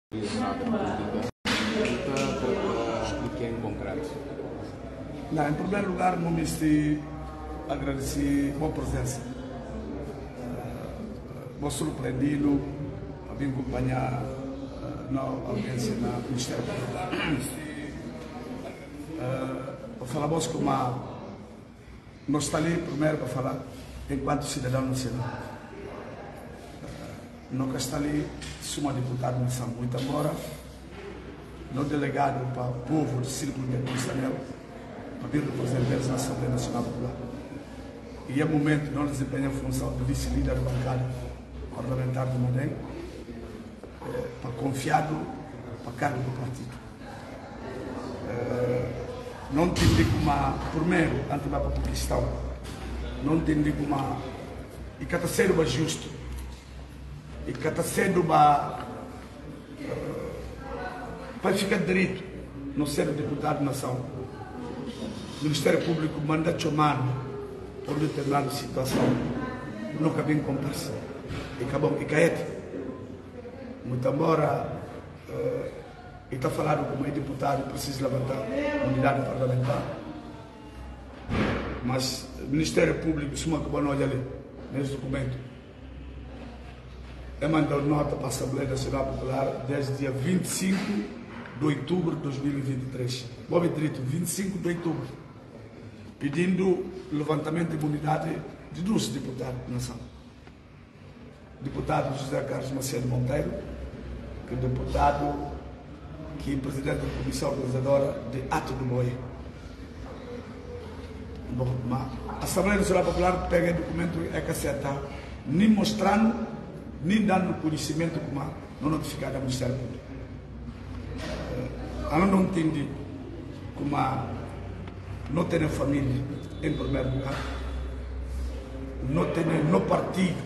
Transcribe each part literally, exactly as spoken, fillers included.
Expliquem em concreto. Não, em primeiro lugar, não me estive agradecer a boa presença. Vou surpreendido a vir acompanhar na audiência no Ministério Público. Vou falar vos como nós estamos ali primeiro para falar enquanto cidadão nacional. Nós estamos ali, somos deputados nacional, muito embora não delegado para o povo do Círculo de Conselho para vir representar a Assembleia Nacional Popular. E é o momento de nós desempenhar a função de vice-líder da bancada parlamentar do Madem, é, para confiado para cargo do partido. É, não entendi como, primeiro, antes de ir para a questão, não entendi como, e que está sendo justo, e que está sendo para ficar direito, não ser deputado da nação. O Ministério Público manda chamar por determinada situação, não cabe em conversa. E acabou, e caete. Muito embora uh, e está falando como é deputado, precisa levantar a unidade parlamentar. Mas o Ministério Público, se uma que não olha ali, nesse documento, é mandado nota para a Assembleia Nacional Popular desde dia vinte e cinco de outubro de dois mil e vinte e três. Bom, direito, vinte e cinco de outubro, pedindo levantamento de imunidade de dois deputados da nação. Deputado José Carlos Macedo Monteiro, que é deputado que é presidente da Comissão Organizadora de Ato do Boi. Bom, a Assembleia Nacional Popular pega o documento e é que acerta, nem mostrando, nem dando conhecimento como não notificado ao Ministério Público. Eu não entendi como não ter família, em primeiro lugar, não ter no partido,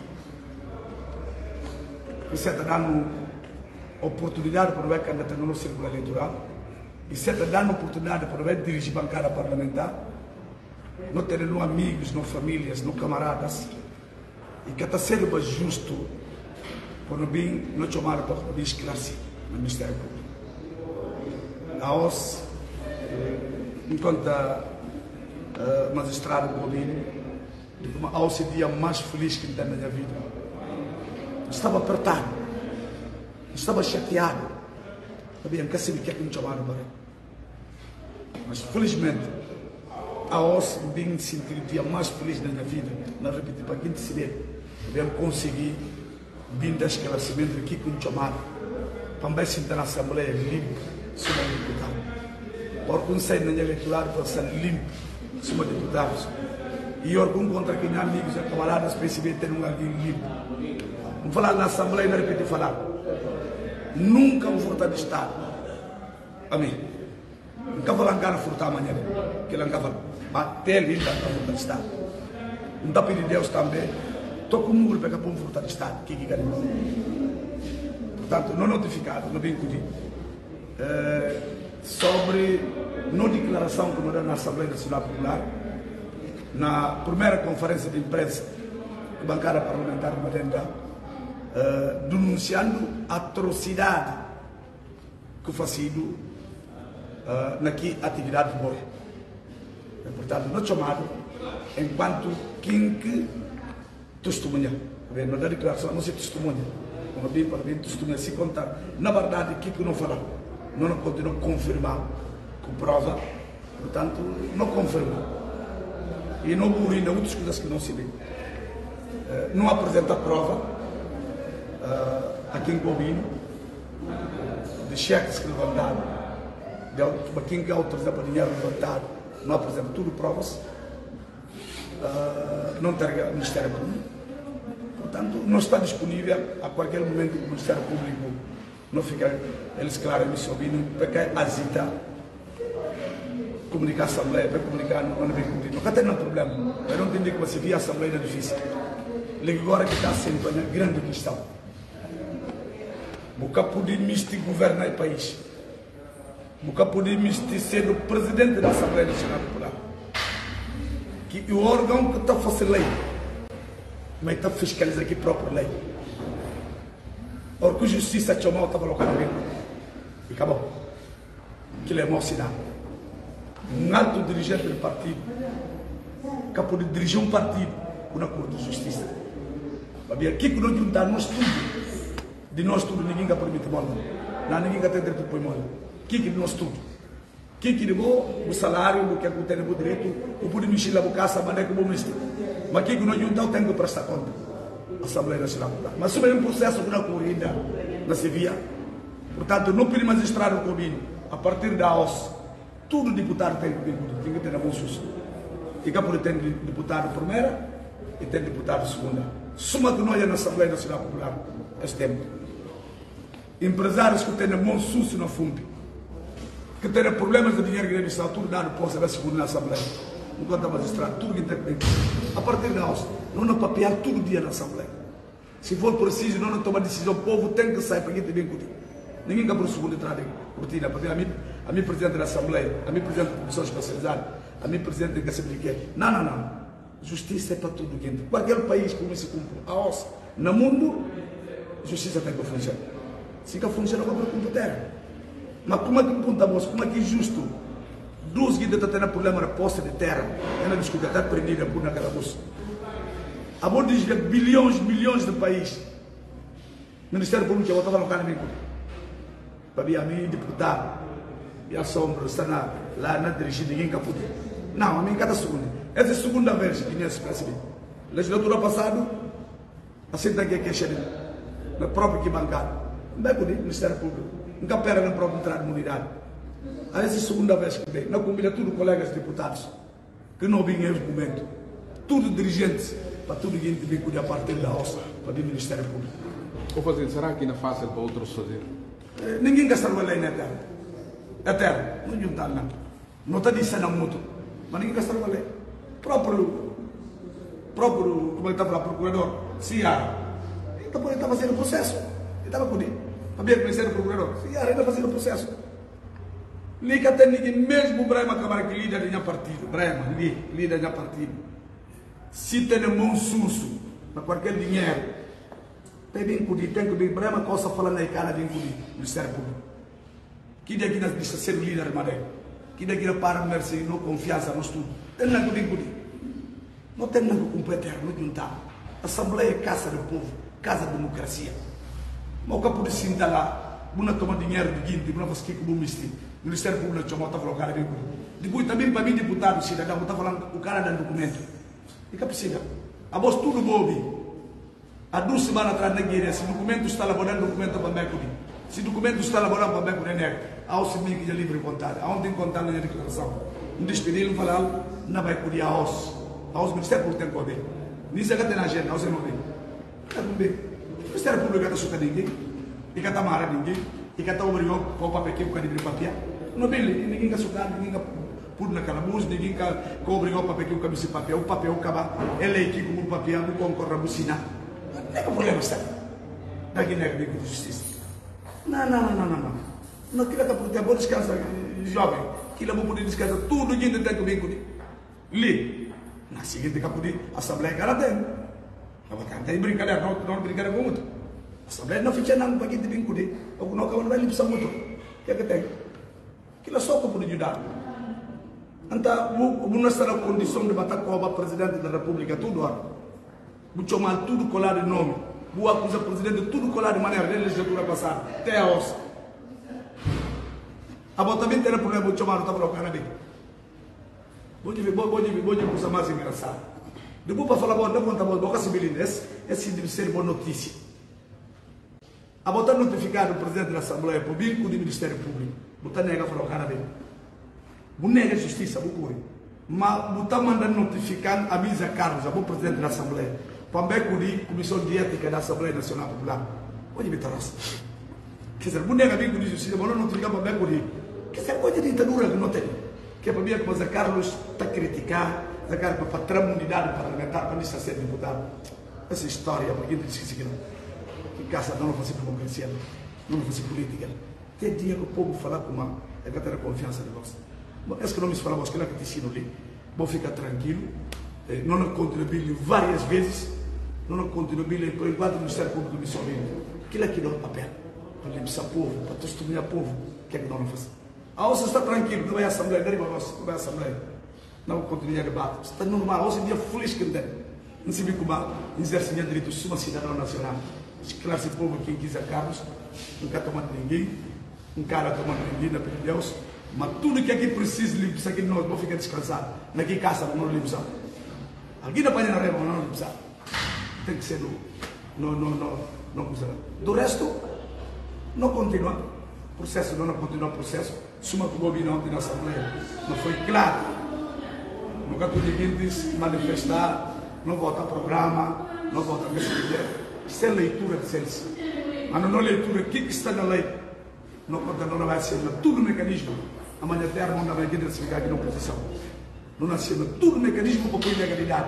que você está dando oportunidade para ver candidato no círculo eleitoral, e você está dando oportunidade para ver dirigir bancada parlamentar, não ter não amigos, não famílias, não camaradas, e que está sendo justo quando bem não chamaram para vir esclarecer no Ministério Público. A O S, enquanto uh, magistrado Bolino, a O S é o dia mais feliz que tem na minha vida. Estava apertado, estava chateado, sabia, nunca sabia o que é que me chamaram para. Mas felizmente, a O S bem sentir o dia mais feliz da minha vida, na repetir para quem decidir, eu consegui vir dar esclarecimento aqui que me chamaram, para me sentar na Assembleia limpo, sobre deputado. O Conselho Nacional Eleitoral para ser limpo, sobre deputados. E eu contra quem amigos e camaradas para receber ter um alguém limpo. Vamos falar na Assembleia e não repetir falar. Nunca vou furtar de Estado. Amém. Nunca vou lançar a furtar amanhã. Que ele nunca vai bater ali para furtar de Estado. Não está pedindo Deus também. Estou com um muro para um furtar de Estado. Que que quer dizer? Portanto, não notificado, não bem acudido. É, sobre não declaração que nós na Assembleia Nacional Popular, na primeira conferência de imprensa da bancada parlamentar de Madenda, é, denunciando a atrocidade que foi sido é, naquela atividade de boi. É, portanto, não chamado enquanto quem que testemunha. Não dá declaração, não se testemunha. Como bem para bem testemunha, se contar. Na verdade, o que não falar? Não continua a confirmar com prova, portanto, não confirma. E não burina outras coisas que não se vê. Uh, não apresenta prova uh, aqui em Bobino de cheques que levantaram, de quem que autorizar para dinheiro levantado, não apresenta tudo provas, uh, não entrega ao Ministério Público. Portanto, não está disponível a qualquer momento que o Ministério Público não fica, eles claro, me ouvindo, porque hesita comunicar a Assembleia, para comunicar, não vem cumprir. Nunca tem nenhum problema. Eu não entendi que você via a Assembleia é difícil. Agora que está sendo uma grande questão. Nunca podemos governar o país. Nunca podemos ser o presidente da Assembleia Nacional Popular. Que o órgão que está fazendo lei, mas está fiscalizando aqui a própria lei. Ora que a justiça te chamou, estava colocando bem. E acabou. Aquilo é emocionante. Um alto dirigente do partido que pode dirigir um partido com a Corte de Justiça. Aqui que nós juntar nós tudo, de nós tudo, ninguém que permite mal. Não, ninguém que tem direito de pôr mal. Aqui que nós tudo. Aqui que levou o salário, o que é que tem o direito, o pode mexer na boca, a maneira que vou mexer. Mas aqui que nós juntar, tem que prestar conta. A Assembleia Nacional. Mas sobre um processo que não corrida na Sevilla, portanto, não podemos registrar o convênio. A partir da O S, todo deputado tem que vir, tem que ter a mão justa. E cá pode ter deputado primeira e tem deputado segunda. Suma que nós é na Assembleia Nacional Popular, este tempo. Empresários que têm a mão suja na F U M P, que têm problemas de dinheiro que devem estar tudo dado para a segunda na Assembleia. Enquanto a magistrado, tudo que tem que ter. A partir da O S, não é papear todo dia na Assembleia. Se for preciso, não é tomar decisão, o povo tem que sair para quem tem bem cuidado. Ninguém quer por segundo entrar em cortina, porque a mim, a mim presidente da Assembleia, a mim presidente da Comissão Especializada, a mim presidente da Câmara de Quer. Não, não, não. Justiça é para tudo, gente. Qualquer país como se cumpre a O S, no mundo, justiça tem que funcionar. Se que funciona, como cumpre terra. Mas como é que punta moço, como é que é justo? Duas guidas estão tendo problema na posse de terra, ela discute, está prendida por naquela bolsa. A bom dizer bilhões, milhões de países. O Ministério Público, eu estava no canal amigo. Para mim, a mim, deputado, e a sombra, está na, lá na dirigir, ninguém caput. Não, a mim, cada segunda. Essa é a segunda vez que nesse percebi. Legislatura passada, assim tem que queixar na própria que bancada. Não é por isso, Ministério Público. Nunca pera na própria entrada de unidade. Essa é a segunda vez que vem. Não combina tudo colegas deputados, que não vinham em momento. Tudo dirigentes, para tudo que vem cuidar a partir da O S, para o Ministério Público. Ou fazer, será que ainda é fácil para outros fazer? Ninguém quer estar lei na terra. A terra, não juntar não. Não está dizendo muito, mas ninguém quer estar lei. Próprio, próprio, como ele estava lá, procurador, Ciara, ele estava fazendo o processo. Ele estava com ele. Sabia que conhecer o procurador? Ciara, ele estava fazendo o processo. Liga até ninguém, mesmo o Brahma Câmara que lida da minha partido, Brahma, lida da minha partido. Se tem mão sujo para qualquer dinheiro, tem bem cuidado, tem que bem, Brahma costa falando aí, cara, bem cuidado, Ministério Público. Que daqui na lista ser o líder, Madeira. Que daqui na para merce, não confiança, não estudo. Tem nada que bem cuidado. Não tem nada que competir, não juntar. Assembleia é casa do povo, casa da democracia. Mas o capo de cinta lá, não toma dinheiro de guinda, não faz que com o Ministério Público chamou, está falando, cara, bem cuidado. Depois também para mim, deputado, cidadão, está falando, o cara dá documento. E que precisa? A voz tudo bobe. Há duas semanas atrás na Guiné, se documento está elaborando documento para me acudir. Se documento está elaborando para me acudir, né? Há o semim que é livre vontade. Há onde encontrar na declaração. Um despedir, não falar, não vai acudir a os. A os Ministério Público tem que poder. Nisso é que tem na agenda, a os não vem. Não vem. O Ministério Público está suca ninguém. E que está marra ninguém. E que está obrigado com o papel que o cara de papel. Não vem, ninguém quer sucar, ninguém quer pôr na calabouço, ninguém quer obrigar o papel que o cara de papel. O papel acaba, ele é aqui como o papel, não concorre a bucinar. Não é que o problema está. Daqui não é que de justiça. Não, não, não, não, não. Não queria que por tempo descansa, jovem. Que ele vai poder descansar tudo que tem que vir com ele. Li. Na seguinte que a Assembleia que ela tem. Não tem brincadeira, não, não brincadeira com muito. A Assembleia não fica nada para quem tem com ele. Ou não, não vai lhe precisar muito. O que é que tem? Que ela só pode ajudar. Então, não está na condição de bater com o presidente da República, tudo hora. Vou chamar tudo colado de nome. Vou acusar o presidente tudo colado de maneira de legislatura passada. Até a O S. A bota também tem problema, vou chamar o Tavro Canabim. Vou te ver, vou te ver, vou te ver coisa mais engraçada. Depois para falar, não conta muito, boca civilina, esse deve ser boa notícia. A botar notificado o presidente da Assembleia por vínculo do Ministério Público. Botar nega para o Canabim. Vou negar a justiça, vou cobrir. Mas vou estar mandando notificar a Misa Carlos, a bom presidente da Assembleia. Também com a Comissão de Ética da Assembleia Nacional Popular. Pode me trazer. Quer dizer, vou negar vínculo de justiça, mas não notificar também com ele. Quer dizer, coisa de ditadura que não tem. Que é para mim, como Zé Carlos está a criticar, Zé Carlos para a imunidade parlamentar, para não ser deputado. Essa história, para quem disse que não. Que casa não fazer democracia, não fazer política. Tem dia que o povo falar com uma, é que ter a confiança de você. Mas que não me fala você, que te ensino ali. Vou ficar tranquilo. Não contribuí várias vezes. não continua bem, por enquanto o Ministério Público me soube. Aquilo aqui não é papel, para limpar o povo, para testemunhar o povo, o que é que nós não fazemos? A você está tranquilo, não vai à Assembleia, não vai à Assembleia, não continua a debate, está normal, você é dia feliz que tem, não se vê como exerce o direito de uma cidadão nacional, esclarece o povo quem quiser carros, não quer tomar de ninguém, um cara tomando de ninguém, na pelo Deus, mas tudo que aqui precisa limpar, isso aqui nós vamos ficar descansados, naquele caça não limpar, alguém na panela reba não limpar, tem que ser no, no, no, no, no, no, do resto, não continua, processo não, não continua o processo, suma que o governo ontem na Assembleia, não foi claro, nunca tu ninguém disse manifestar, não vota programa, não vota o que se quiser, isso é leitura de ciência, mas não é leitura, o que está na lei, não conta, não vai ser, tudo mecanismo, amanhã terra não vai identificar aqui na oposição, não nasceu, tudo mecanismo para pôr legalidade,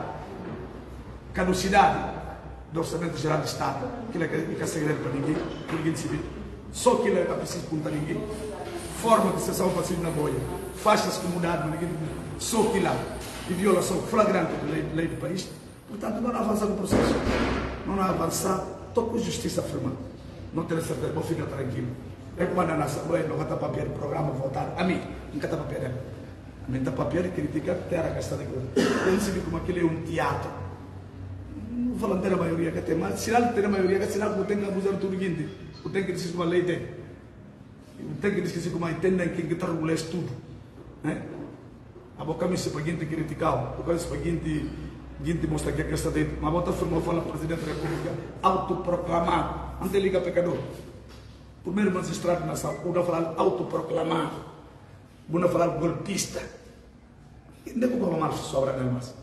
caducidade do Orçamento Geral do Estado, que é segredo para ninguém, para ninguém decidir, só que ele é preciso contar ninguém, forma de sessão passiva na boia, faixas comunidade, mas ninguém, só que lá, e violação flagrante da lei, lei do país, portanto não avançar no processo, não avançar, estou com justiça afirmada, não tenho certeza, vou ficar tranquilo. É como na Assembleia, não está papel, programa votar, a mim, não está papel, a mim está papel e critica a terra gastada de coisa. Eu não sei como aquilo é um teatro. Não falando da maioria que tem, mas sinal que tem a maioria, que sinal que tem que abusar tudo seguinte, o tem que dizer como a lei tem, o tem que dizer como a entendem que está regular tudo, né? A boca me se para gente criticar, a boca me se para gente, gente mostrar que a questão dentro, mas a bota forma fala o Presidente da República, autoproclamado, antes de ligar pecador. Primeiro magistrado na sala, vou falar autoproclamado, vou falar golpista. Não é como mais sobra não mais.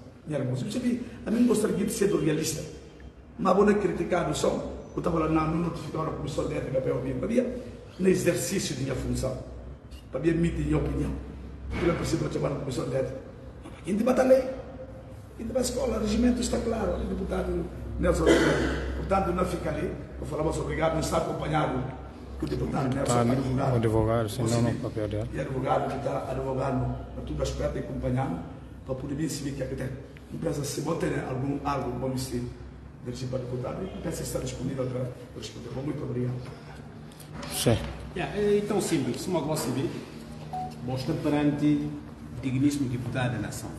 A mim gostaria de ser realista, mas vou criticar o som. Eu estava falando, não, não notificar a comissão de ética para ouvir, para no exercício de minha função, para emitir minha opinião. Eu preciso chamar a comissão de ética. A gente bate a lei, a gente vai à escola, o regimento está claro, o deputado Nelson Rodrigues. Portanto, não fica ali. Eu falava obrigado, não está acompanhado. O deputado Nelson tá, advogado, o advogado, senão não papel dele. E advogado que está advogado a tudo aspecto e acompanhando para poder vir se ver que é que tem. Não pensa se vou ter algum algo bom se dirigir para o deputado e pensa estar disponível para responder. Muito obrigado. Sim. Yeah, é tão simples, uma coisa civil, mostra perante digníssimo deputado da nação,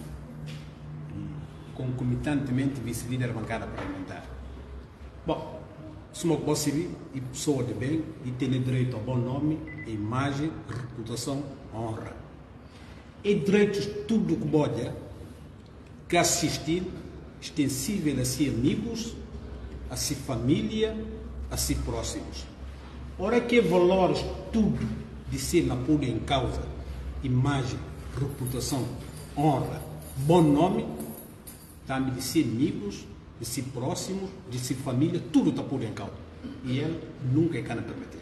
concomitantemente vice-líder da bancada parlamentar. Bom, sou uma pessoa civil e pessoa de bem e tem direito ao bom nome, imagem, reputação, honra. E direitos tudo que pode que assistir, extensível a si amigos, a si família, a si próximos. Ora que valores tudo de ser na pôr em causa, imagem, reputação, honra, bom nome, também de si amigos, de si próximos, de si família, tudo está por em causa. E ele nunca é cana permitir.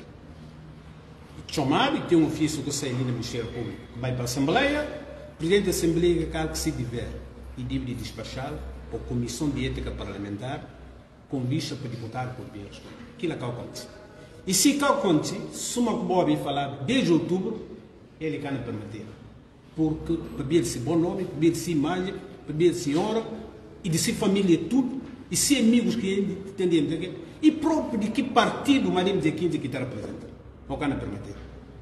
Chamado e tem um ofício que sai ali no Ministério Público, que vai para a Assembleia, o Presidente da Assembleia quer que se tiver e deve despachar a Comissão de Ética Parlamentar com vista para deputado por bem responder. Aquilo é que acontece. E se que acontece, se uma boa falar desde outubro, ele cana permitir. Porque para-se bom nome, para-se imagem, para-se honra, e de si família tudo, e se amigos que entendem, e próprio de que partido Marim de quinze que está representando, não can permitir.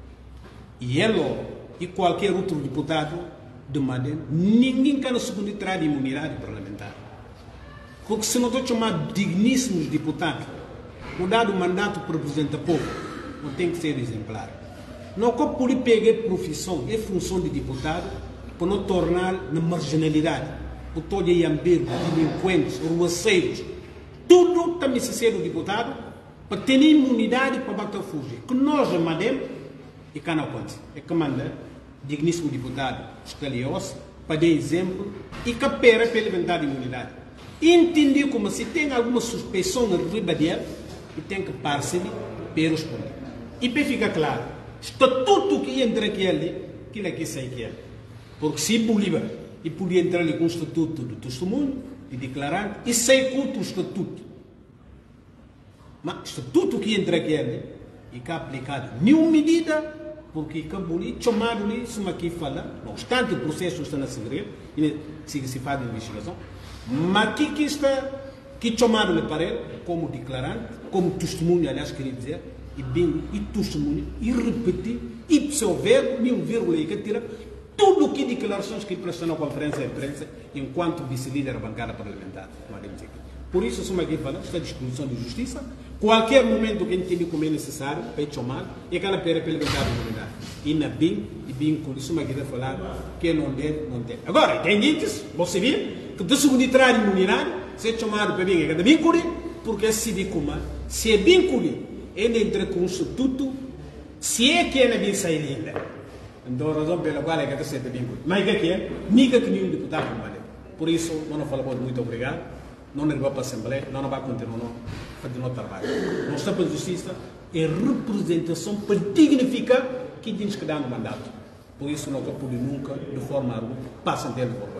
E ele e qualquer outro deputado de Madem, ninguém can segundo entrar de imunidade parlamentar. Porque se não estou chamando digníssimos deputados, o dado mandato para representar o povo, não tem que ser exemplar. Não que por pegar profissão e função de deputado, para não tornar na marginalidade. O todo é ambiente, delinquentes, ruaceiros, tudo também se ser o deputado para ter imunidade para bater fugir. Que nós mandemos e cá não pode. É que manda digníssimo deputado escalioso para dar exemplo e que pera para ele levantar imunidade. Entender como se tem alguma suspeição na riba dele e tem que parar-se para responder. E para ficar claro, estatuto que entra aqui ali, aquilo aqui sai aqui. Porque se Bolívar e podia entrar ali com o estatuto do testemunho e declarar e sai contra o estatuto. Mas o estatuto que entra aqui ali e que é aplicado nenhuma medida porque acabou ali, chamado ali, se aqui fala, não obstante o processo está na segredo, se se faz a investigação, mas aqui que está que chamaram-lhe para ele como declarante, como testemunho, aliás, queria dizer, e bem, e testemunho, e repetir, e seu verbo, mil vírgula, e que tira tudo o que declarações que prestou na conferência de imprensa enquanto vice-líder da bancada parlamentar. Por isso, sou aqui falando, está à disposição de justiça. Qualquer momento que entende como é necessário, para chamar, e aquela pera pela bancada parlamentar. E na bem, e bem, com isso, aqui falar que não deve, não deve. Agora, tem ditas, você viu, que do segundo imunidade, se é chamado para bem, é cada bem curi, porque se de como, se é bem curi, ele entra com o substituto, se é que é na bem sair ainda. Então, a razão pela qual é que está bem curi. Mas o que é? Mica que nenhum deputado não vale. Por isso, não falo muito obrigado, não nos vai para a Assembleia, não vai continuar a fazer o trabalho. Nós estamos para a Justiça, é representação para dignificar que temos que dar no mandato. Por isso, não pode nunca, de forma alguma, passar dentro do